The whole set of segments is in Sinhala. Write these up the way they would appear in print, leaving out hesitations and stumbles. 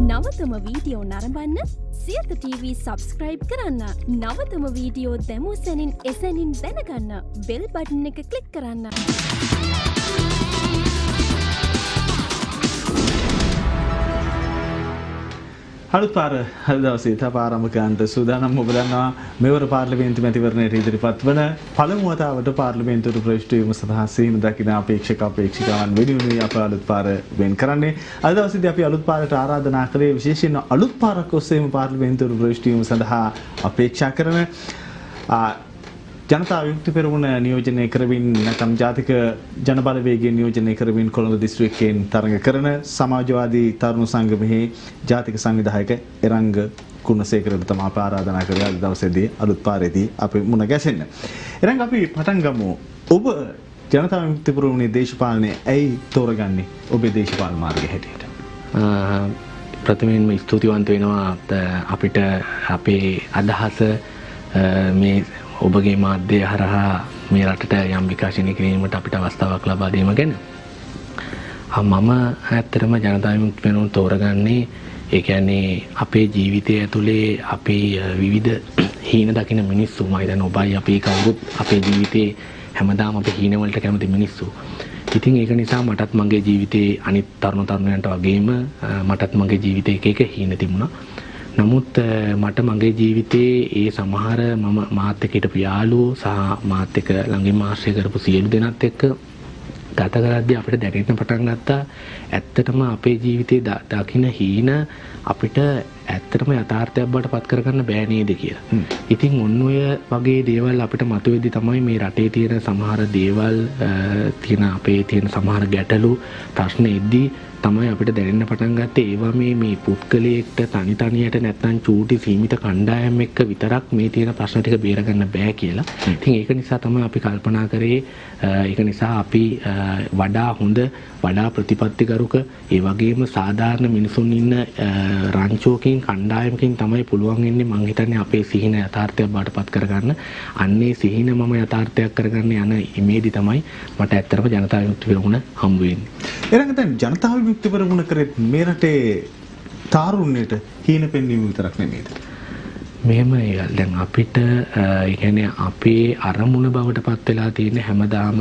නවතම වීඩියෝ නරඹන්න සියත TV සබස්ක්‍රයිබ් කරන්න. නවතම වීඩියෝ දැමූ සැනින් එසැනින් දැනගන්න බෙල් බටන් එක ක්ලික් කරන්න. අලුත් පාර අද දවසේ තව ආරම්භකයන්ට සූදානම් ඔබ දන්නවා මෙවර පාර්ලිමේන්තු මැතිවරණයට ඉදිරිපත් වන පළමු වතාවට පාර්ලිමේන්තුවට ප්‍රවිෂ්ඨ වීම සඳහා සීම දකින අපේක්ෂකයන් වෙනුවෙන් අප අලුත් පාර වෙන් කරන්නේ. අද දවසේදී අපි අලුත් පාරට ආරාධනා කළේ විශේෂයෙන් අලුත් පාරක් ඔස්සේම පාර්ලිමේන්තුවට ප්‍රවිෂ්ඨ වීම සඳහා අපේක්ෂා කරන ජනතා විමුක්ති පෙරමුණ නියෝජනය කරමින් නැත්නම් ජාතික ජනබලවේගය නියෝජනය කරමින් කොළඹ දිස්ත්‍රික්කයෙන් තරඟ කරන සමාජවාදී තරුණ සංගමයේ ජාතික සංවිධායක එරංග කුණසේකරට තමයි අප ආරාධනා කරලා අද දවසේදී අලුත් පාරේදී අපි මුණ ගැසෙන්න. එරංග අපි පටන් ගමු. ඔබ ජනතා විමුක්ති පෙරමුණේ දේශපාලනය ඇයි තෝරගන්නේ ඔබේ දේශපාලන මාර්ගය හැටියට? ප්‍රථමයෙන්ම ස්තුතිවන්ත වෙනවා අපිට අපේ අදහස මේ ඔබගේ මාධ්‍යය හරහා මේ රටට යම් විකාශනය කිරීමට අපිට අවස්ථාවක් ලබා දීම ගැන. මම ඇත්තටම ජනතා විමුක්ති පෙරමුණ තෝරගන්නේ ඒ කියන්නේ අපේ ජීවිතය ඇතුලේ අපි විවිධ හීන දකින මිනිස්සු මම හිතන්නේ ඔබයි අපි කවුරුත් අපේ ජීවිතේ හැමදාම අපි හීන වලට කැමති මිනිස්සු. ඉතින් ඒක නිසා මටත් මගේ ජීවිතේ අනිත් තරුණ තරුණයන්ට වගේම මටත් මගේ ජීවිතේ එක හීන තිබුණා. නමුත් මට මගේ ජීවිතේ ඒ සමහර මම මාත් එක්ක හිටපු යාළුවෝ සහ මාත් එක්ක ළඟින්ම ආශ්‍රය කරපු සියලු දෙනාත් එක්ක ගත කරද්දී අපිට දැනෙන්න පටන් ගත්තා ඇත්තටම අපේ ජීවිතේ දකින්න හීන අපිට ඇත්තටම යථාර්ථයක් බවට පත් කරගන්න බෑ නේද කියලා. ඉතින් ඔන්න ඔය වගේ දේවල් අපිට මතුවෙද්දි තමයි මේ රටේ තියෙන සමහර දේවල් තියෙන අපේ තියෙන සමහර ගැටලු ප්‍රශ්න එද්දී තමයි අපිට දැනෙන්න පටන් ගත්තේ ඒවා මේ පුද්ගලයෙක්ට තනියට නැත්නම් චූටි සීමිත කණ්ඩායම් එක්ක විතරක් මේ තියෙන ප්‍රශ්න ටික බේරගන්න බෑ කියලා. ඉතින් ඒක නිසා තමයි අපි කල්පනා කරේ ඒක නිසා අපි වඩා හොඳ වඩා ප්‍රතිපත්තිගරුක ඒ වගේම සාධාරණ මිනිසුන් ඉන්න රංචුවකින් කණ්ඩායමකින් තමයි පුළුවන් වෙන්නේ මං හිතන්නේ අපේ සිහින යථාර්ථයක් බවට පත් කරගන්න. අන්නේ සිහින මම යථාර්ථයක් කරගන්න යන ඉමේදී තමයි මට ඇත්තටම ජනතා විමුක්ති පෙරමුණ හම්බ වෙන්නේ. ඊළඟ දැන් ජනතා විමුක්ති පෙරමුණ කරේ මේ රටේ තාරුණ්‍යයට හීන පෙන්වීම විතරක් නෙමෙයිද? මෙහෙම දැන් අපිට ඒ කියන්නේ අපේ අරමුණ බවට පත් වෙලා තියෙන හැමදාම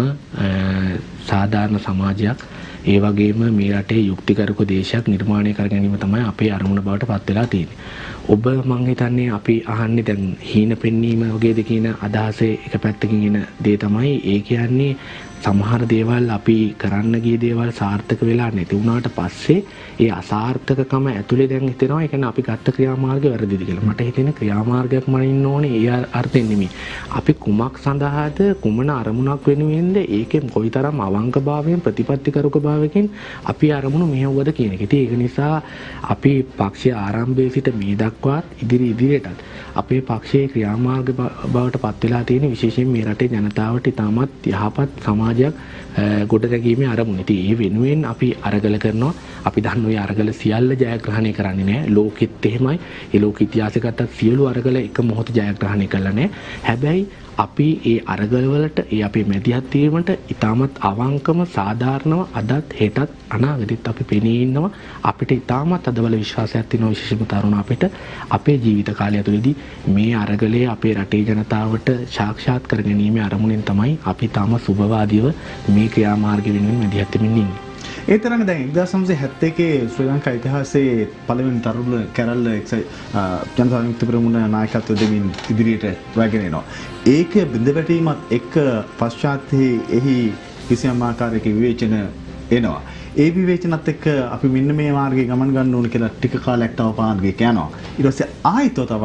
සාධාරණ සමාජයක් ඒ වගේම මේ රටේ යුක්තිකරක දේශයක් නිර්මාණය කර ගැනීම තමයි අපේ අරමුණ බවට පත් වෙලා තියෙන්නේ. ඔබ මං හිතන්නේ අපි අහන්නේ දැන් හීන පෙන්වීම වගේද කියන අදහසේ එක පැත්තකින් එන දේ තමයි ඒ කියන්නේ සමහර දේවල් අපි කරන්න ගිය දේවල් සාර්ථක වෙලා නැති වුණාට පස්සේ ඒ අසාර්ථකකම ඇතුලේ දැන් හිතෙනවා ඒ කියන්නේ අපි ගත්ත ක්‍රියාමාර්ගය වැරදිද කියලා. මට හිතෙන ක්‍රියාමාර්ගයක් මනින්න ඕනේ ඒ අර්ථයෙන් නෙමෙයි. අපි කුමක් සඳහාද කුමන අරමුණක් වෙනුවෙන්ද ඒකෙන් කොයිතරම් අවංකභාවයෙන් ප්‍රතිපත්තිකරුකභාවයෙන් අපි අරමුණු මෙහෙවුවද කියන එක. ඉතින් ඒක නිසා අපි පක්ෂයේ ආරම්භයේ සිට මේ දක්වාත් ඉදිරියටත් අපේ පක්ෂයේ ක්‍රියාමාර්ග බවට පත් වෙලා තියෙන විශේෂයෙන් මේ රටේ ජනතාවට ඉතාමත් යහපත් සමාජයක් ගොඩනැගීමේ අරමුණ. ඉතින් ඒ වෙනුවෙන් අපි අරගල කරනවා. අපි දන්න ඔය අරගල සියල්ල ජයග්‍රහණය කරන්නේ නැහැ. ලෝකෙත් එහෙමයි. ඒ ලෝක ඉතිහාසෙ ගත්තත් සියලු අරගල එක මොහොත ජයග්‍රහණය කළා නැහැ. හැබැයි අපි ඒ අරගල වලට ඒ අපේ මැදිහත් වීමට ඉතාමත් අවංකම සාධාරණව අදත් හෙටත් අනාගතෙත් අපි පෙනී ඉන්නවා. අපිට ඉතාමත් අදවල විශ්වාසයක් තියෙනවා විශේෂම තරුණ අපිට අපේ ජීවිත කාලය ඇතුළතදී මේ අරගලයේ අපේ රටේ ජනතාවට සාක්ෂාත් කර ගැනීම අරමුණෙන් තමයි අපි තාම සුබවාදීව මේ ක්‍රියාමාර්ග වෙනුවෙන් මැදිහත් වෙමින් ඉන්නේ. ඒ තරඟ දැන් 1971 ශ්‍රී ලංකා ඉතිහාසයේ පළවෙනි තරුණ කැරල්ල ජනතා විමුක්ති පෙරමුණ නායකත්ව දෙමින් ඉදිරියට රැගෙන එනවා. ඒක බිඳ වැටීමත් එක්ක පශ්චාත්යේ එහි කිසියම් ආකාරයක විවේචන එනවා. ඒ විවේචනත් එක්ක අපි මෙන්න මේ මාර්ගයේ ගමන් ගන්න ඕන කියලා ටික කාලයක් තව පාන්ගේක යනවා. ඊට පස්සේ ආයෙත් තව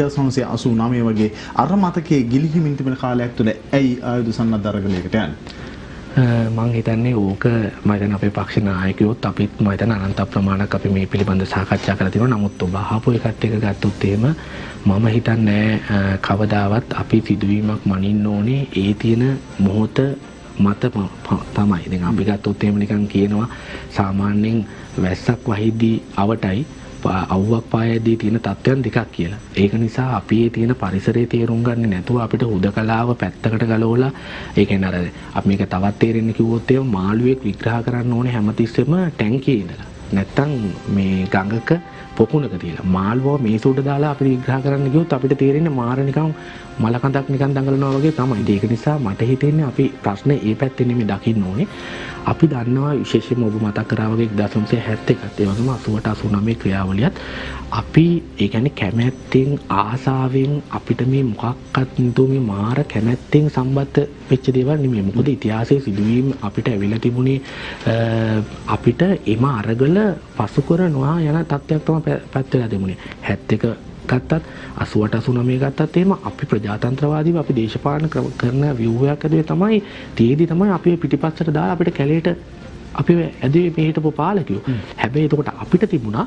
1989 වගේ අර මතකයේ ගිලිහිමින් තිබෙන කාලයක් තුළ ඇයි ආයුධ සන්නද්ධ අරගලයකට යන්නේ? මං හිතන්නේ ඕක මම හිතන්නේ අපේ පක්ෂ නායකයෝත් අපිත් මම හිතන්නේ අනන්ත ප්‍රමාණයක් අපි මේ පිළිබඳව සාකච්ඡා කරලා තියෙනවා. නමුත් ඔබ අහපු එකත් එක ගත්තොත් එහෙම මම හිතන්නේ කවදාවත් අපි සිදුවීමක් මනින්න ඕනේ ඒ තියෙන මොහොත මත තමයි. දැන් අපි ගත්තොත් එහෙම නිකන් කියනවා සාමාන්‍යයෙන් වැස්සක් වහිද්දී අවටයි අවුවක් පායදී තියෙන තත්ත්වයන් දෙකක් කියලා. ඒක නිසා අපි මේ තියෙන පරිසරයේ තේරුම් ගන්න නැතුව අපිට හුදකලාව පැත්තකට ගලවලා ඒ කියන්නේ අර අපි මේක තවත් තේරෙන්න කිව්වොත් එහෙම මාළුවෙක් විග්‍රහ කරන්න ඕනේ හැමතිස්සෙම ටැංකියේ ඉඳලා. නැත්තම් මේ ගඟක පොකුණක තියලා මාළුව මේස උඩ දාලා අපිට විග්‍රහ කරන්න ගියොත් අපිට තේරෙන්නේ මාර නිකන් මලකඳක් නිකන් දඟලනවා වගේ තමයි. ඒක නිසා මට හිතෙන්නේ අපි ප්‍රශ්නේ ඒ පැත්තෙන් නෙමෙයි දකින්න ඕනේ. අපි දන්නවා විශේෂයෙන්ම ඔබ මතක් කරා වගේ 1971ත් ඒ වගේම 88 89 ක්‍රියාවලියත් අපි ඒ කියන්නේ කැමැත්තෙන් ආසාවෙන් අපිට මේ මොකක්වත් නතු මේ මාර කැමැත්තෙන් සම්බන්ධ වෙච්ච දේවල් නෙමෙයි. මොකද ඉතිහාසයේ සිදුවීම් අපිට ඇවිල්ලා තිබුණේ අපිට එම අරගල පසු කරනවා යන තත්ත්වයක් තමයි පැත්ත වෙලා තිබුණේ. 71 ගත්තත් 88 89 ගත්තත් එහෙම අපි ප්‍රජාතන්ත්‍රවාදීව අපි දේශපාලන කරන ව්‍යුහයක් ඇදුවේ තමයි තියේදී තමයි අපි පිටිපස්සට දාලා අපිට කැලේට අපි ඇදුවේ මේ හිටපු පාලකයෝ. හැබැයි එතකොට අපිට තිබුණා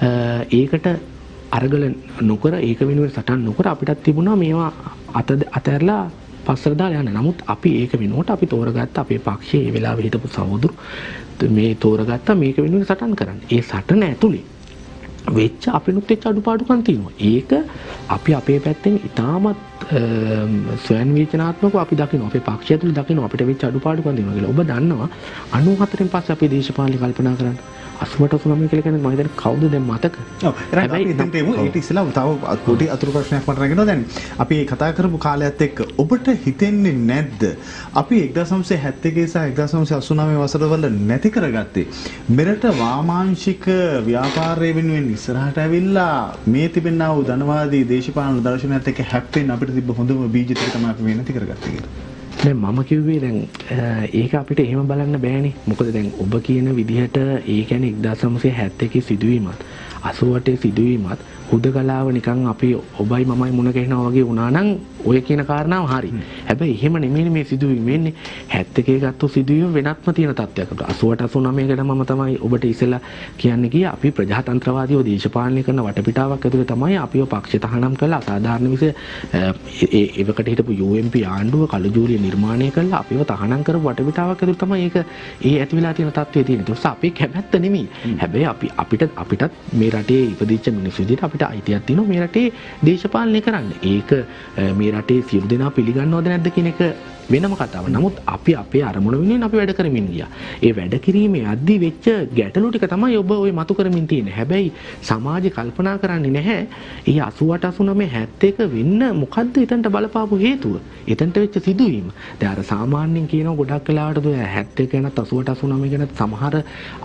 ඒකට අරගල නොකර ඒක වෙනුවෙන් සටන් නොකර අපිටත් තිබුණා මේවා අතහැරලා පස්සට දාලා යන්න. නමුත් අපි ඒක වෙනුවට අපි තෝරගත්ත අපේ පක්ෂයේ ඒ වෙලාවේ හිටපු සහෝදරු මේ තෝරගත්ත මේක වෙනුවෙන් සටන් කරන්න. ඒ සටන ඇතුලේ වෙච්ච අපිනුත් වෙච්ච අඩුපාඩුකම් තියෙනවා. ඒක අපි අපේ පැත්තෙන් ඉතාමත් ස්වයං විචනාත්මකව අපි දකිනවා. අපේ පක්ෂය තුළ දකිනවා අපිට වෙච්ච අඩුපාඩුකම් තියෙනවා කියලා. ඔබ දන්නවා 94න් පස්සේ අපේ දේශපාලන කල්පනා කරන්න 88 89 කියලා කියන්නේ මම හිතන්නේ කවුද දැන් මතක? ඔව්. හැබැයි එතනට එමු. ඊට ඉස්සෙල්ලා තව පොඩි අතුරු ප්‍රශ්නයක් මට නැගෙනවා. දැන් අපි කතා කරපු කාලයත් එක්ක ඔබට හිතෙන්නේ නැද්ද අපි 1971 සහ 1989 වසරවල නැති කරගත්තේ මෙරට වාමාංශික ව්‍යාපාරය වෙනුවෙන් ඉස්සරහට ඇවිල්ලා මේ තිබෙනා වූ ධනවාදී දේශපාලන දර්ශනයත් එක්ක හැප්පෙන්න අපිට තිබ්බ හොඳම බීජ ටික තමයි අපි මේ නැති කරගත්තේ කියලා. දැන් මම කිව්වේ දැන් ඒක අපිට එහෙම බලන්න බෑනේ. මොකද දැන් ඔබ කියන විදිහට ඒ කියන්නේ 1971 සිදුවීමත් 88 සිදුවීමත් හුදකලාව නිකන් අපි ඔබයි මමයි මුණ ගැහෙනවා වගේ වුණා නම් ඔය කියන කාරණාව හරි. හැබැයි එහෙම නෙමෙයි මේ සිදුවීම වෙන්නේ. 71 ගත්ත සිදුවීම වෙනත්ම තියෙන තත්ත්වයක්. 88 89 කට මම තමයි ඔබට ඉස්සෙල්ලා කියන්න ගියේ අපි ප්‍රජාතන්ත්‍රවාදීව දේශපාලනය කරන වටපිටාවක් ඇතුලේ තමයි අපිව පක්ෂ තහනම් කරලා අසාධාරණ විස ඒවකට හිටපු UMP ආණ්ඩුව කළුජූරිය නිර්මාණය කරලා අපිව තහනම් කරපු වටපිටාවක් ඇතුලේ තමයි ඒක ඒ ඇති වෙලා තියෙන තත්ත්වය තියෙන්නේ. ඒක අපේ කැමැත්ත නෙමෙයි. හැබැයි අපිටත් මේ රටේ ඉපදිච්ච මිනිස්සු විදිහට අපිට අයිතියක් තියෙනවා මේ රටේ දේශපාලනය කරන්න. ඒක මේ රටේ සියලු දෙනා පිළිගන්නවද නැද්ද කියන එක වෙනම කතාවක්. නමුත් අපි අපේ අරමුණ වෙනුවෙන් අපි වැඩ කරමින් ගියා. ඒ වැඩ කිරීමේ අද්දි වෙච්ච ගැටලු ටික තමයි ඔබ ওই මතු කරමින් තියෙන්නේ. හැබැයි සමාජය කල්පනා කරන්නේ නැහැ. ඒ 88 89 71 වෙන්න මොකද්ද එතනට බලපාපු හේතුව? එතනට වෙච්ච සිදුවීම. දැන් අර සාමාන්‍යයෙන් කියනවා ගොඩක් වෙලාවට 71 ගැනත් 88 89 ගැනත් සමහර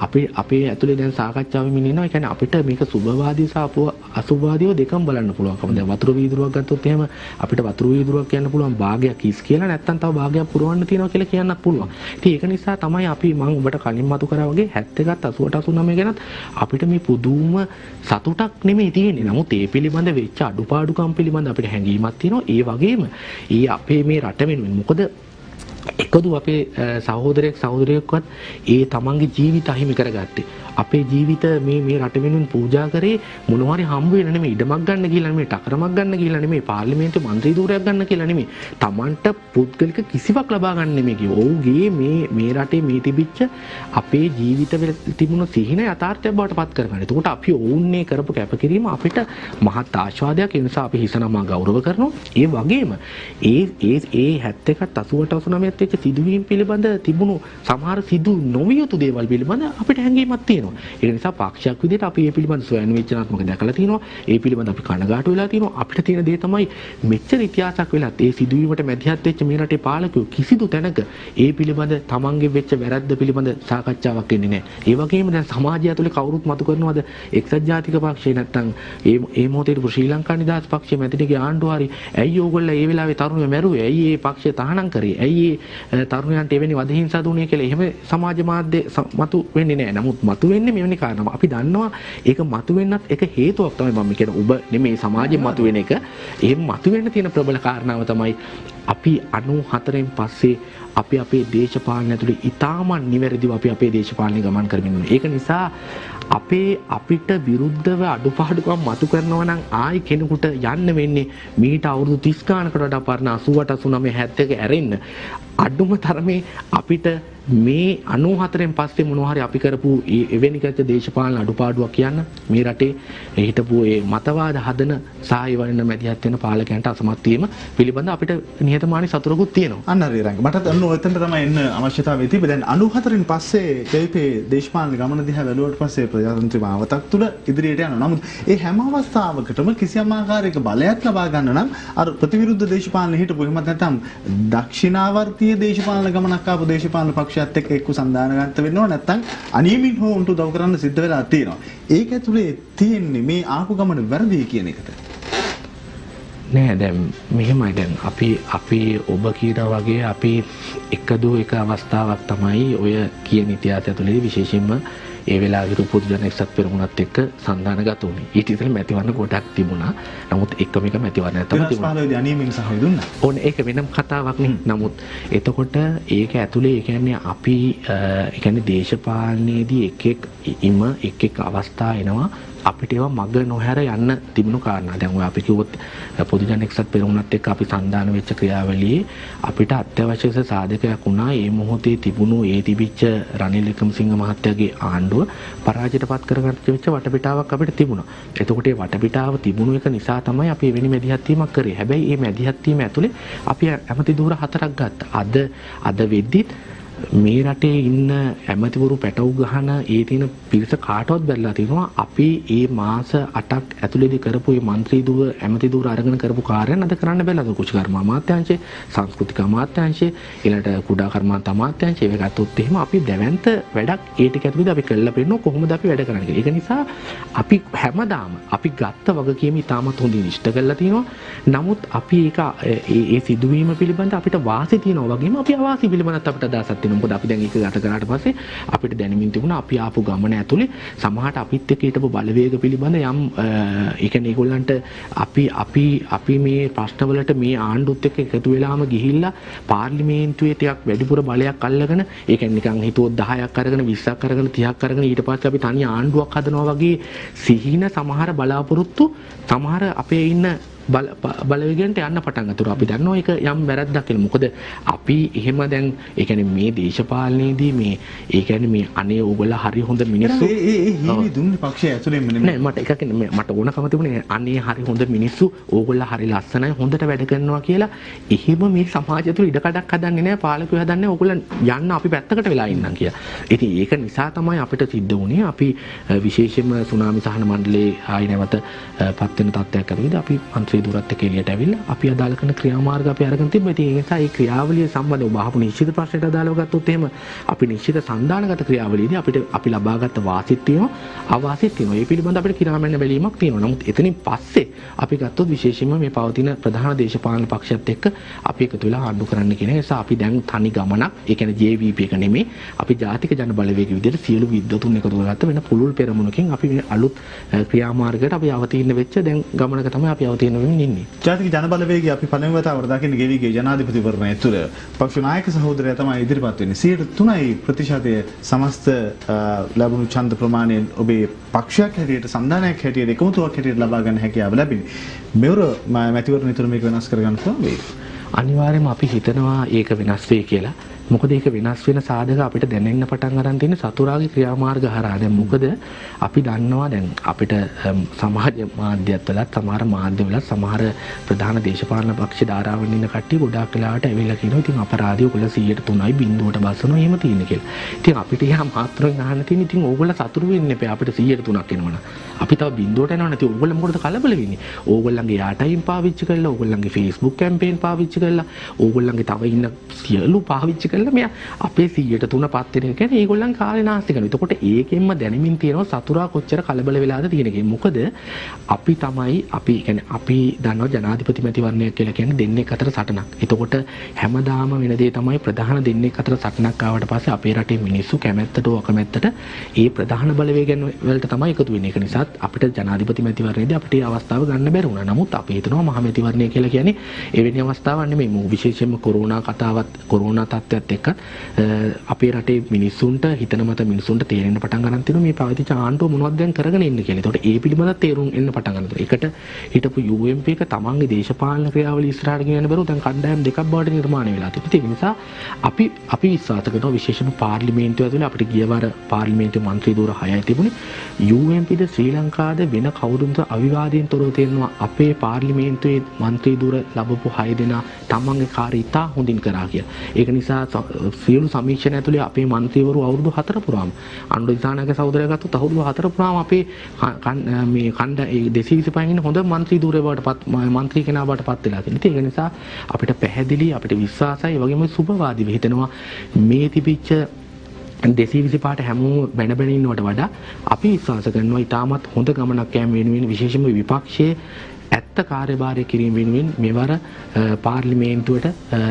අපේ ඇතුලේ දැන් සාකච්ඡා වෙමින් ඉන්නවා. ඒ කියන්නේ අපිට මේක සුභවාදී සහ අසුභවාදීව දෙකම බලන්න පුළුවන්කම. දැන් වතුර වීදුරුවක් ගත්තොත් එහෙම අපිට වතුර වීදුරුවක් කියන්න පුළුවන් භාගයක් හිස් කියලා නැත්තම් භාගයක් පුරවන්න තියෙනවා කියලා කියන්නත් පුළුවන්. ඉතින් ඒක නිසා තමයි අපි මම ඔබට කලින් මතු කරා වගේ 71ත් 88 89 ගැනත් අපිට මේ පුදුම සතුටක් නෙමෙයි තියෙන්නේ. නමුත් ඒ පිළිබඳ වෙච්ච අඩුපාඩුකම් පිළිබඳ අපිට හැඟීමක් තියෙනවා. ඒ වගේම අපේ මේ රට වෙනුවෙන් මොකද එකදු අපේ සහෝදරයෙක්වත් ඒ තමන්ගේ ජීවිත අහිමි කරගත්තේ. අපේ ජීවිත මේ රට වෙනුවෙන් පූජා කරේ මොනවා හරි හම්බ වෙන නෙමෙයි, ඉඩමක් ගන්න කියලා නෙමෙයි, ටකරමක් ගන්න කියලා නෙමෙයි, පාර්ලිමේන්තුවේ മന്ത്രി ධූරයක් ගන්න කියලා නෙමෙයි. තමන්ට පුද්ගලික කිසිවක් ලබා ගන්න නෙමෙයි කිව්ව. ඔව්ගේ මේ රටේ මේ තිබිච්ච අපේ ජීවිතවල තිබුණු සිහින යථාර්ථයක් බවට පත් කරගන්න. එතකොට අපි ඕන්නේ කරපු කැපකිරීම අපිට මහත් ආශාදයක්. ඒ නිසා අපි හිසනම ගෞරව කරනවා. ඒ වගේම ඒ 71ත් 88 89ත් වෙච්ච සිදුවීම් පිළිබඳ තිබුණු සමහර සිදු නොවිය යුතු දේවල් පිළිබඳ අපිට හැඟීමක් තියෙනවා. ඒ නිසා පාක්ෂයක් විදිහට අපි මේ පිළිබඳ ස්වයං විචනාත්මක දැකලා තියෙනවා. ඒ පිළිබඳ අපි කනගාටු වෙලා තියෙනවා. අපිට තියෙන දේ තමයි මෙච්චර ඉතිහාසයක් වෙලත් ඒ සිදුවීමට මැදිහත් වෙච්ච මේ රටේ පාලකයෝ කිසිදු තැනක ඒ පිළිබඳ තමන්ගේ වෙච්ච වැරද්ද පිළිබඳ සාකච්ඡාවක් වෙන්නේ නැහැ. ඒ වගේම දැන් සමාජය ඇතුලේ කවුරුත් මතු කරනවාද එක්සත් ජාතික පක්ෂය නැත්තම් ඒ මොහොතේ ශ්‍රී ලංකා නිදහස් පක්ෂය මැදිරිගේ ආණ්ඩුව හරි ඇයි ඕගොල්ලෝ ඒ වෙලාවේ තරුණයෝ මැරුවේ? ඇයි ඒ පක්ෂය තහනම් කරේ? ඇයි ඒ තරුණයන්ට එවැනි වද හිංසා දුන්නේ කියලා එහෙම සමාජ මාධ්‍ය මතු වෙන්නේ නැහැ. නමුත් මතු වෙන්නේ මෙවැනි කාරණා. අපි දන්නවා ඒක මතු වෙන්නත් එක හේතුවක් තමයි මම කියන ඔබ නෙමේ සමාජයෙන් මතු වෙන එක. එහෙම මතු වෙන්න තියෙන ප්‍රබල කාරණාව තමයි අපි 94න් පස්සේ අපි අපේ දේශපාලන ඇතුලේ ඉතාමත් නිවැරදිව අපි අපේ දේශපාලනය ගමන් කරමින් ඉන්නේ. ඒක නිසා අපිට විරුද්ධව අඩුපාඩුකම් මතු කරනවා නම් ආයි කෙනෙකුට යන්න වෙන්නේ මීට අවුරුදු 30 ගානකට වඩා පරණ 88 89 71 ඇරෙන්න. අඩුම තරමේ අපිට මේ 94න් පස්සේ මොනවා හරි අපි කරපු එවැනි ගැච්ච දේශපාලන අඩුපාඩුවක් කියන්න මේ රටේ හිටපු ඒ මතවාද හදන සාය වන්න මැදිහත් වෙන පාලකයන්ට අසමත් වීම පිළිබඳ අපිට නිහතමානී සතුටකුත් තියෙනවා. අන්න හරි රංග. මටත් අන්න ඔතනට තමයි එන්න අවශ්‍යතාවය තිබෙන්නේ. දැන් 94න් පස්සේ ජයපේ දේශපාලන ගමන දිහා බැලුවට පස්සේ ප්‍රජාතන්ත්‍ර මාවතක් තුළ ඉදිරියට යනවා. නමුත් ඒ හැම අවස්ථාවකටම කිසියම් ආකාරයක බලයක් ලබා ගන්න නම් අර ප්‍රතිවිරුද්ධ දේශපාලන හිටපු එහෙම නැත්නම් දක්ෂිනාවර්තීය දේශපාලන ගමනක් ආපු දේශපාලන පක්ෂයත් එක්ක එක්ක සම්දානගත වෙනවා. නැත්නම් අනියමින් හෝ උන්ට උදව් කරන්න සිද්ධ වෙලා තියෙනවා. ඒක ඇතුලේ තියෙන්නේ මේ ආපු ගමන වැරදි කියන එකට. නෑ දැන් මෙහෙමයි දැන් අපි ඔබ කියනා වගේ අපි එක අවස්ථාවක් තමයි ඔය කියන ඉතිහාසය තුළදී විශේෂයෙන්ම ඒ වෙලාවේ පොදු ජන එක්සත් පෙරමුණත් එක්ක සම්දානගත වුණේ. ඊට ඉස්සෙල්ලා මැතිවරණ ගොඩක් තිබුණා. නමුත් එකම එක මැතිවරණයක් තමයි තිබුණේ. 2015 අනියමින් සහය දුන්නා. ඕනේ ඒක වෙනම කතාවක් නේ. නමුත් එතකොට ඒක ඇතුලේ ඒ කියන්නේ අපි ඒ කියන්නේ දේශපාලනයේදී එක අවස්ථා එනවා. අපිට ඒවා මග නොහැර යන්න තිබුණු කාරණා. දැන් ඔය අපි කිව්වොත් පොදු ජන එක්සත් පෙරමුණත් එක්ක අපි සම්දාන වෙච්ච ක්‍රියාවලියේ අපිට අත්‍යවශ්‍ය සාධකයක් වුණා. මේ මොහොතේ තිබුණු තිබිච්ච රනිල් වික්‍රමසිංහ මහත්තයාගේ ආණ්ඩුව පරාජයටපත් කරගන්න වෙච්ච වටපිටාවක් අපිට තිබුණා. එතකොට මේ වටපිටාව තිබුණු එක නිසා තමයි අපි එවැනි මැදිහත් වීමක් කරේ. හැබැයි මේ මැදිහත් වීම ඇතුලේ අපි ඇමති ධූර 4ක් ගත්තා. අද වෙද්දිත් මේ රටේ ඉන්න ඇමතිවරු පැටවු ගහන ඒ තියෙන පිරිස කාටවත් බැලලා තිනවා. අපි මේ මාස 8ක් ඇතුළේදී කරපු මේ മന്ത്രി දුව ඇමති දුව අරගෙන කරපු කාර්යයන් අද කරන්න බැලලා කුෂිකර්ම අමාත්‍යාංශේ, සංස්කෘතික අමාත්‍යාංශේ, ඊළඟට කුඩා කර්මාන්ත අමාත්‍යාංශේ ඒව ගත්තොත් එහෙම අපි දැවැන්ත වැඩක් ඒ ටික ඇතුළේදී අපි කළා පෙන්නන කොහොමද අපි වැඩ කරන්නේ කියලා. ඒක නිසා අපි හැමදාම අපි ගත්ත වගකීම ඉතාමත් හොඳින් ඉෂ්ට කරලා තිනවා. නමුත් අපි ඒක ඒ සිදුවීම පිළිබඳ අපිට වාසි තියනවා වගේම අපි අවාසි පිළිබඳත් අපිට අදහසක් මොකද අපි දැන් ඒක ගත කරාට පස්සේ අපිට දැනෙමින් තිබුණා අපි ආපු ගමන ඇතුලේ සමහරට අපිත් එක්ක හිටපු බලවේග පිළිබඳ යම් ඒ කියන්නේ ඒගොල්ලන්ට අපි මේ ප්‍රශ්නවලට මේ ආණ්ඩුත් එක්ක එකතු වෙලාම ගිහිල්ලා පාර්ලිමේන්තුවේ ටිකක් වැඩිපුර බලයක් අල්ලගෙන ඒ කියන්නේ නිකන් හිතුවොත් 10ක් අරගෙන 20ක් අරගෙන 30ක් අරගෙන ඊට පස්සේ අපි තනි ආණ්ඩුවක් හදනවා වගේ සිහින සමහර බලාපොරොත්තු සමහර අපේ ඉන්න බලවේගයන්ට යන්න පටන් ගත්තා. අපි දන්නවා ඒක යම් වැරද්දක් කියලා. මොකද අපි එහෙම දැන් ඒ කියන්නේ මේ දේශපාලනයේදී මේ ඒ කියන්නේ මේ අනේ ඕගොල්ලෝ හරි හොඳ මිනිස්සු ඒ හිමි දුන්නේ පක්ෂය ඇතුළෙන්ම නෙමෙයි. නෑ මට එකක් මට ඕනකම තිබුණේ අනේ හරි හොඳ මිනිස්සු ඕගොල්ලෝ හරි ලස්සනයි හොඳට වැඩ කරනවා කියලා. එහෙම මේ සමාජය තුළ ඉඩකඩක් හදන්නේ නෑ පාලකයෝ හදන්නේ ඕගොල්ලන් යන්න අපි පැත්තකට වෙලා ඉන්නම් කියලා. ඉතින් ඒක නිසා තමයි අපිට සිද්ධ වුණේ අපි විශේෂයෙන්ම සුනාමි සහන මණ්ඩලයේ ආයි නැවත පත් වෙන තත්ත්වයක් ඇතිවෙද්දී අපි මන්ත්‍රී දුරත් එක්ක එළියට ඇවිල්ලා අපි අදාළ කරන ක්‍රියාමාර්ග අපි අරගෙන තිබ්බා. ඉතින් ඒ නිසා මේ ක්‍රියාවලිය සම්බන්ධව බහපු නිශ්චිත ප්‍රශ්නයට අදාළව ගත්තොත් එහෙම අපි නිශ්චිත සන්දානගත ක්‍රියාවලියේදී අපිට අපි ලබාගත් වාසිත් තියෙනවා අවාසිත් තියෙනවා. ඒ පිළිබඳව අපිට කිරාමැන්න බැලීමක් තියෙනවා. නමුත් එතනින් පස්සේ අපි ගත්තොත් විශේෂයෙන්ම මේ පවතින ප්‍රධාන දේශපාලන පක්ෂයත් එක්ක අපි එකතු වෙලා ආණ්ඩු කරන්න කියන නිසා අපි දැන් තනි ගමනක් ඒ කියන්නේ JVP එක නෙමෙයි අපි ජාතික ජන බලවේග විදිහට සියලු විද්වතුන් එකතු කරගත්ත වෙන පුළුල් පෙරමුණකින් අපි මේ අලුත් ක්‍රියාමාර්ගයකට අපි අවතීර්ණ වෙච්ච දැන් ගමනක තමයි අපි අවතීර්ණ වෙමින් ඉන්නේ. ජාතික ජන බලවේගය අපි පළවෙනි වතාවට දකින්න ගෙවිගේ ජනාධිපතිවරණය තුළ පක්ෂ නායක සහෝදරයා තමයි ඉදිරිපත් වෙන්නේ. 3% ප්‍රතිශතය සමස්ත ලැබුණු ඡන්ද ප්‍රමාණයෙන් ඔබේ පක්ෂයක් හැටියට සම්දානයක් හැටියට එකමුතුවක් හැටියට ලබා ගන්න හැකියාව ලැබෙන්නේ. මෙවර මැතිවරණ තුළ මේක වෙනස් කරගන්න පුළුවන් වෙයි. අනිවාර්යයෙන්ම අපි හිතනවා ඒක වෙනස් වෙයි කියලා. මොකද ඒක වෙනස් වෙන සාධක අපිට දැනෙන්න පටන් අරන් තියෙන සතුරාගේ ක්‍රියාමාර්ග හරහා. දැන් මොකද අපි දන්නවා දැන් අපිට සමාජ මාධ්‍යත් වලත් සමහර මාධ්‍යවලත් සමහර ප්‍රධාන දේශපාලන පක්ෂ ධාරාවෙන් ඉන්න කට්ටිය ගොඩාක් වෙලාවට ඇවිල්ලා කියනවා ඉතින් අපරාධය ඔයගොල්ලෝ 103යි බිඳුවට බස්සනවා එහෙම තියෙන කියලා. ඉතින් අපිට යා මාත්‍රෙන් අහන්න තියෙන ඉතින් ඕගොල්ලෝ සතුරු වෙන්න එපා අපිට 103ක් එනවනම්. අපි තව බිඳුවට එනවා නැති ඕගොල්ලෝ මොකටද කලබල වෙන්නේ? ඕගොල්ලන්ගේ යාටයිම් පාවිච්චි කරලා ඕගොල්ලන්ගේ Facebook කැම්පේන් පාවිච්චි කරලා ඕගොල්ලන්ගේ තව ඉන්න සියලු පාවිච්චි මෙයා අපේ 103 පත් වෙන එක කියන්නේ ඒගොල්ලන් කාලේ නාස්ති කරනවා. එතකොට ඒකෙන්ම දැනෙමින් තියෙනවා සතුරා කොච්චර කලබල වෙලාද තියෙන එක. මොකද අපි කියන්නේ අපි දන්නවා ජනාධිපති මැතිවරණයක් කියලා කියන්නේ දෙන්නෙක් අතර සටනක්. එතකොට හැමදාම වෙන දේ තමයි ප්‍රධාන දෙන්නෙක් අතර සටනක් ආවට පස්සේ අපේ රටේ මිනිස්සු කැමැත්තට අකමැත්තට ඒ ප්‍රධාන බලවේගයන් වලට තමයි එකතු වෙන්නේ. ඒක නිසා අපිට ජනාධිපති මැතිවරණයේදී අපිට මේ අවස්ථාව ගන්න බැරි වුණා. නමුත් අපි හිතනවා මහ මැතිවරණය කියලා කියන්නේ එවැනි අවස්ථාවක් නෙමෙයි. විශේෂයෙන්ම කොරෝනා කතාවත් කොරෝනා තත්ත්වයක් එක්ක අපේ රටේ මිනිස්සුන්ට හිතන මත මිනිස්සුන්ට තේරෙන්න පටන් ගන්න තියෙනවා මේ පවතින ආණ්ඩුව මොනවද දැන් කරගෙන ඉන්නේ කියලා. ඒකට ඒ පිළිබඳව තේරුම් එන්න පටන් ගන්නවා. ඒකට හිටපු UMP එක තමන්ගේ දේශපාලන ක්‍රියාවලිය ඉස්සරහට ගෙනියන්න බැරුව දැන් කණ්ඩායම් දෙකක් බවට නිර්මාණය වෙලා තියෙනවා. ඒ නිසා අපි විශ්වාස කරනවා විශේෂයෙන්ම පාර්ලිමේන්තුව ඇතුලේ අපිට ගියවර පාර්ලිමේන්තු මන්ත්‍රී ධූර 6යි තිබුණේ. UMPද ශ්‍රී ලංකාවද වෙන කවුරුන්ට අවිවාදයෙන් තොරව තියෙනවා අපේ පාර්ලිමේන්තුවේ මන්ත්‍රී ධූර ලැබපු 6 දෙනා තමන්ගේ කාර්යය ඉතා හොඳින් කරා කියලා. ඒක නිසා සියලු සමීක්ෂණ ඇතුලේ අපේ മന്ത്രിවරු අවුරුදු 4 පුරාම අනුර දිසානායක සහෝදරයා ගත්තොත් අවුරුදු 4 පුරාම අපේ මේ කණ්ඩ 225 ඉන්න හොඳ മന്ത്രി ධූරය බවටපත් മന്ത്രി කෙනා බවටපත් වෙලා තියෙනවා. ඒක නිසා අපිට පැහැදිලි අපිට විශ්වාසයි වගේම සුබවාදී හිතෙනවා මේ තිබිච්ච 225ට හැමෝම බැන බැන ඉන්නවට වඩා අපි විශ්වාස කරනවා ඊටමත් හොඳ ගමනක් යෑම වෙනුවෙන් විශේෂයෙන්ම විපක්ෂයේ ඇත්ත කාර්යභාරය කිරීම වෙනුවෙන් මෙවර පාර්ලිමේන්තුවට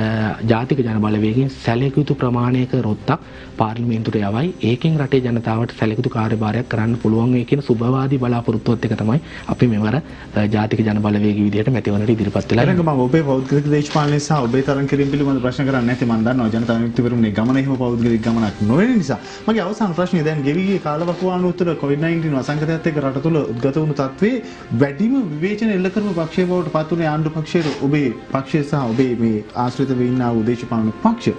ජාතික ජන බලවේගයෙන් සැලකිය යුතු ප්‍රමාණයක රොත්තක් පාර්ලිමේන්තුවට යවයි. ඒකෙන් රටේ ජනතාවට සැලකිය යුතු කාර්යභාරයක් කරන්න පුළුවන් වෙයි කියන සුබවාදී බලාපොරොත්තුවත් එක තමයි අපි මෙවර ජාතික ජන බලවේගය විදිහට මැතිවරණයට ඉදිරිපත් වෙලා ඉන්නේ. මම ඔබේ පෞද්ගලික දේශපාලනය සහ ඔබේ තරම් කිරීම පිළිබඳ ප්‍රශ්න කරන්නේ නැති මම දන්නවා ජනතා විමුක්ති පෙරමුණේ ගමන එහෙම පෞද්ගලික ගමනක් නොවන නිසා. මගේ අවසාන ප්‍රශ්නේ දැන් ගෙවි ගිය කාලවකවානුව තුළ COVID-19 වසංගතයත් එක්ක රට තුළ උද්ගත වුණු තත්ත්වයේ වැඩිම විවේචන එල්ල කරපු පක්ෂය බවට පත් වුණේ ආණ්ඩු පක්ෂයේ ඔබේ පක්ෂය සහ ඔබේ මේ ආශ්‍රිතව ඉන්නා වූ දේශපාලන පක්ෂ.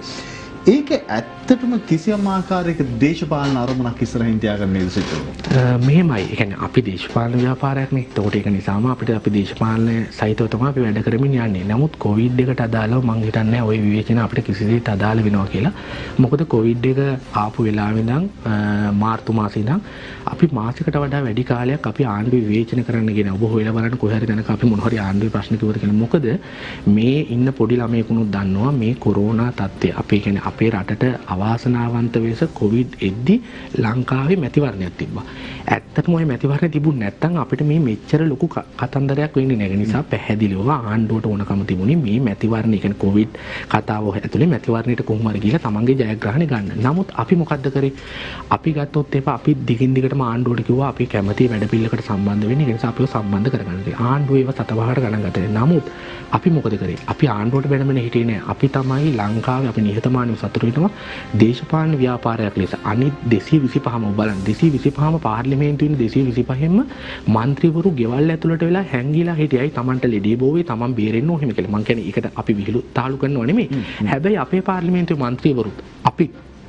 ඒක ඇත්තටම කිසියම් ආකාරයක දේශපාලන අරමුණක් ඉස්සරහින් තියාගන්න නේද සිද්ධ වෙන්නේ? මෙහෙමයි. ඒ කියන්නේ අපි දේශපාලන ව්‍යාපාරයක් නේ. ඒකට ඒක නිසාම අපිට අපි දේශපාලන සහිතව තමයි අපි වැඩ කරමින් යන්නේ. නමුත් කොවිඩ් එකට අදාළව මම හිතන්නේ ওই විවේචන අපිට කිසිසේත් අදාළ වෙනවා කියලා. මොකද කොවිඩ් එක ආපු වෙලාවෙ ඉඳන් මාර්තු මාසේ ඉඳන් අපි මාසයකට වඩා වැඩි කාලයක් අපි ආණ්ඩුව විවේචන කරන්න ගෙන ඔබ හොයලා බලන්න කොහේ හරි දැනක අපි මොන හරි ආණ්ඩුවේ ප්‍රශ්න කිව්වද කියලා. මොකද මේ ඉන්න පොඩි ළමයෙකුනුත් දන්නවා මේ කොරෝනා තත්ත්වය අපේ කියන්නේ අපේ රටට අවාසනාවන්ත වෙස කොවිඩ් එද්දි ලංකාවේ මැතිවරණයක් තිබ්බා. ඇත්තටම ওই මැතිවරණය තිබුණ නැත්නම් අපිට මේ මෙච්චර ලොකු කතන්දරයක් වෙන්නේ නැහැ. ඒ නිසා පැහැදිලිව ආණ්ඩුවට ඕනකම තිබුණේ මේ මැතිවරණය කියන්නේ කොවිඩ් කතාව ඇතුලේ මැතිවරණයට කොහොම හරි ගිහලා තමන්ගේ ජයග්‍රහණය ගන්න. නමුත් අපි මොකද්ද කරේ? අපි ගත්තොත් එපා අපි දිගින් දිගටම ආණ්ඩුවට කිව්වා අපි කැමති වැඩපිළිවෙලකට සම්බන්ධ වෙන්න. ඒ නිසා අපිව සම්බන්ධ කරගන්න. ආණ්ඩුව ඒව සතවහට ගණන් ගත්තේ. නමුත් අපි මොකද කරේ? අපි ආණ්ඩුවට බැනගෙන හිටියේ නෑ. අපි තමයි ලංකාවේ අපි නිහතමානීව සතුටු වෙනවා දේශපාලන ව්‍යාපාරයක් ලෙස අනිත් 225ම බලන්න 225ම පාර්ලිමේන්තුවේ 225ෙම മന്ത്രിවරු ගෙවල් ඇතුළට වෙලා හැංගිලා හිටියයි Tamanට ලෙඩේ බෝවේ Taman බේරෙන්න ඕනෙම කියලා. මං කියන්නේ ඒකට අපි විහිළු තාලු කරනව නෙමෙයි. හැබැයි අපේ පාර්ලිමේන්තුවේ മന്ത്രിවරුත් අපි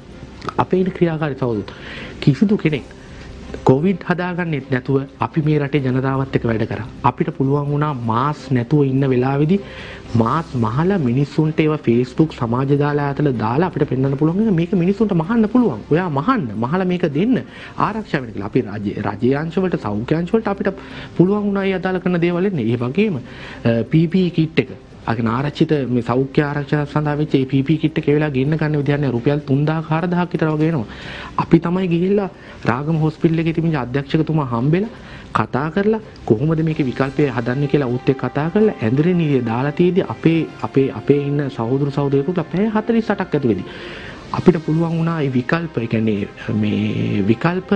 අපේ ඉන්න ක්‍රියාකාරී සහෝදරයෝ කිසිදු කෙනෙක් කොවිඩ් හදාගන්නෙත් නැතුව අපි මේ රටේ ජනතාවත් එක්ක වැඩ කරා. අපිට පුළුවන් වුණා මාස් නැතුව ඉන්න වෙලාවේදී මාස් මහලා මිනිස්සුන්ට ඒවා Facebook සමාජ දාලා දාලා අපිට පෙන්වන්න පුළුවන් මේක මිනිස්සුන්ට මහන්න පුළුවන්. ඔයා මහලා මේක දෙන්න ආරක්ෂා වෙන්න කියලා. අපි රාජ්‍ය අංශ වලට සෞඛ්‍ය අංශ වලට අපිට පුළුවන් වුණා ඒ අදාළ කරන දේවල් එන්නේ. ඒ වගේම PPE කිට් එක අගෙන ආරක්ෂිත මේ සෞඛ්‍ය ආරක්ෂා සඳහා වෙච්ච ඒ PPE කිට් එක ඒ වෙලාව ගෙන්න ගන්න විදිහට නෑ රුපියල් 3000 4000ක් විතර වගේ එනවා. අපි තමයි ගිහිල්ලා රාගම හොස්පිටල් එකේ තිබිච්ච අධ්‍යක්ෂකතුමා හම්බෙලා කතා කරලා කොහොමද මේකේ විකල්පය හදන්නේ කියලා උත් එක්ක කතා කරලා ඇඳුරේ නිලිය දාලා තියදී අපේ ඉන්න සහෝදර සහෝදරියකුට පැය 48ක් ඇතුළතදී අපිට පුළුවන් වුණා මේ විකල්ප ඒ කියන්නේ මේ විකල්ප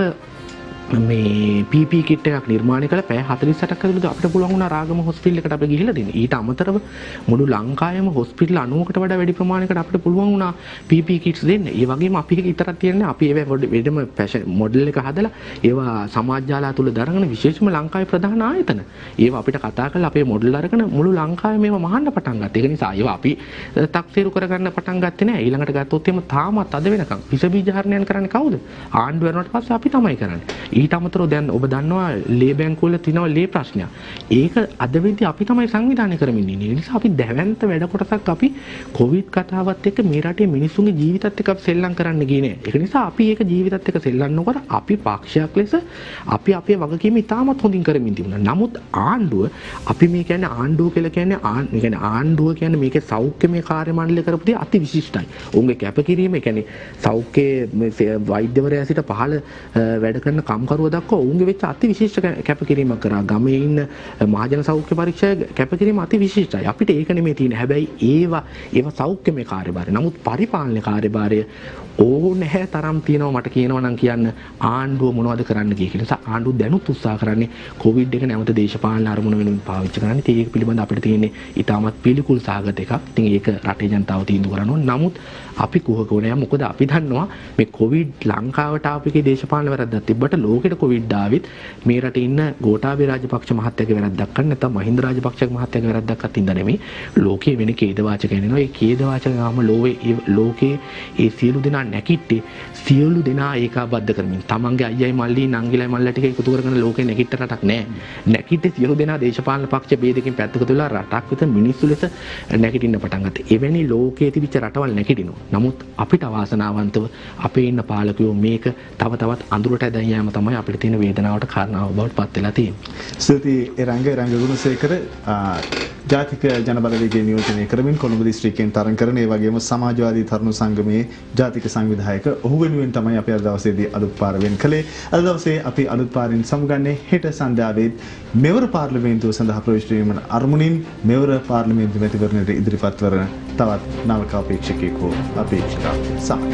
මේ PPE කිට් එකක් නිර්මාණය කරලා පැය 48ක් ඇතුළත අපිට පුළුවන් වුණා රාගම හොස්පිටල් එකට අපි ගිහිල්ලා දෙන්න. ඊට අමතරව මුළු ලංකාවේම හොස්පිටල් 90කට වඩා වැඩි ප්‍රමාණයකට අපිට පුළුවන් වුණා PPE කිට්ස් දෙන්න. ඒ වගේම අපි එක විතරක් තියන්නේ අපි ඒවා වෙනම ෆැෂන් මොඩල් එක හදලා ඒවා සමාජ ජාලා තුල දරගෙන විශේෂයෙන්ම ලංකාවේ ප්‍රධාන ආයතන. ඒවා අපිට කතා කරලා අපේ මොඩල් අරගෙන මුළු ලංකාවේ මේවා මහන්න පටන් ගත්තා. ඒක නිසා ඒවා අපි තක්සේරු කරගන්න පටන් ගත්තේ නෑ. ඊළඟට ගත්තොත් එimhe තාමත් අද වෙනකන් විස බීජ හරණයන් කරන්නේ කවුද? ආණ්ඩුව යනවට පස්සේ අපි තමයි කරන්නේ. ඊට අමතරව දැන් ඔබ දන්නවා ලේ බැංකුවල තියෙනවා ලේ ප්‍රශ්නයක්. ඒක අද වෙද්දී අපි තමයි සංවිධානය කරමින් ඉන්නේ. ඒ නිසා අපි දැවැන්ත වැඩ කොටසක් අපි කොවිඩ් කතාවත් එක්ක මේ රටේ මිනිස්සුන්ගේ ජීවිතත් එක්ක අපි සෙල්ලම් කරන්න ගියේ නෑ. ඒක නිසා අපි ඒක ජීවිතත් එක්ක සෙල්ලම් නොකර අපි පක්ෂයක් ලෙස අපි අපේ වගකීම ඉතාමත් හොඳින් කරමින් තිබුණා. නමුත් ආණ්ඩුව අපි මේ කියන්නේ ආණ්ඩුව කියලා කියන්නේ ආණ්ඩුව කියන්නේ මේකේ සෞඛ්‍යමය කාර්ය මණ්ඩලය කරපු දේ අති විශිෂ්ටයි. උන්ගේ කැපකිරීම කියන්නේ සෞඛ්‍ය වෛද්‍යවරයා සිට පහළ වැඩ කරන කම්කරුවා දක්වා උන්ගේ වෙච්ච අති විශේෂ කැපකිරීමක් කරා. ගමේ ඉන්න මහජන සෞඛ්‍ය පරීක්ෂා කැපකිරීම අති විශිෂ්ටයි. අපිට ඒක නෙමෙයි තියෙන්නේ. හැබැයි ඒවා සෞඛ්‍යමය කාර්යභාරය. නමුත් පරිපාලන කාර්යභාරය ඕනෑ තරම් තියෙනවා. මට කියනවා නම් කියන්න ආණ්ඩුව මොනවද කරන්න කියලා. නිසා ආණ්ඩුව දැනුත් උත්සාහ කරන්නේ කොවිඩ් එක නැවත දේශපාලන අරමුණ වෙනුවෙන් පාවිච්චි කරන්න. ඒක පිළිබඳ අපිට තියෙන්නේ ඊටමත් පිළිකුල් සාගත එකක්. ඉතින් ඒක රටේ ජනතාව තීන්දුව කරනවා. නමුත් අපි කුහක වුණා. මොකද අපි දන්නවා මේ කොවිඩ් ලංකාවට ආපු එකේ දේශපාලන වැරද්දක් තිබ්බට ලෝකෙට කොවිඩ් ආවිත් මේ රටේ ඉන්න ගෝඨාභය රාජපක්ෂ මහත්තයාගේ වැරද්දක් කරන්න නැත්නම් මහින්ද රාජපක්ෂ මහත්තයාගේ වැරද්දක් අත්ින්ද නෙමෙයි. ලෝකයේ වෙන ඛේද වාචක එනවා. ඒ ඛේද වාචක ගාම ලෝකේ ඒ සියලු දෙනා නැකිට්ටේ සියලු දෙනා ඒකාබද්ධ කරමින්. තමන්ගේ අයියයි මල්ලි නංගිලයි මල්ලා ටික එකතු කරගෙන ලෝකේ නැකිට රටක් නැහැ. නැකිට්ටේ සියලු දෙනා දේශපාලන පක්ෂ ભેදකින් පැත්තකට වෙලා රටක් විතර මිනිස්සු ලෙස නැගිටින්න පටන් ගත්තා. එවැනි ලෝකයේ තිබිච්ච රටවල් නැගිටිනවා. නමුත් අපිට අවාසනාවන්තව අපේ ඉන්න පාලකයෝ මේක තව තවත් අඳුරට ඇදන් යාම තමයි අපිට තියෙන වේදනාවට කාරණාව බවට පත් වෙලා තියෙන්නේ. ස්තුතියි රංග ගුණසේකර ජාතික ජනබලවේගයේ නියෝජනය කරමින් කොළඹ දිස්ත්‍රික්කයෙන් තරඟ කරන ඒ වගේම සමාජවාදී තරුණ සංගමයේ ජාතික සංවිධායක ඔහු වෙනුවෙන් තමයි අපි අද දවසේදී අලුත් පාර වෙන් කළේ. අද දවසේ අපි අලුත් පාරින් සමුගන්නේ හෙට සන්ධ්‍යාවේ මෙවර පාර්ලිමේන්තුව සඳහා ප්‍රවිෂ්ඨ වීම අරමුණින් මෙවර පාර්ලිමේන්තු මැතිවරණයට ඉදිරිපත් කරන තවත් නවක අපේක්ෂකයෙකු අපේක්ෂිකාව සමග.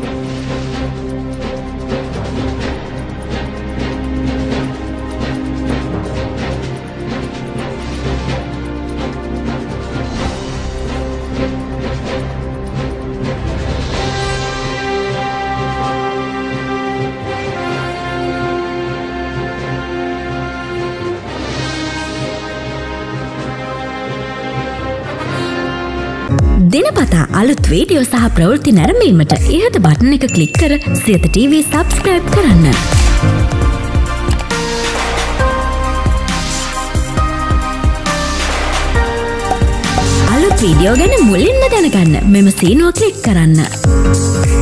දිනපතා අලුත් වීඩියෝ සහ ප්‍රවෘත්ති නැරඹීමට ඉහත බටන් එක ක්ලික් කර සියත TV සබ්ස්ක්‍රයිබ් කරන්න. අලුත් වීඩියෝ ගැන මුලින්ම දැනගන්න මෙම සීනුව ක්ලික් කරන්න.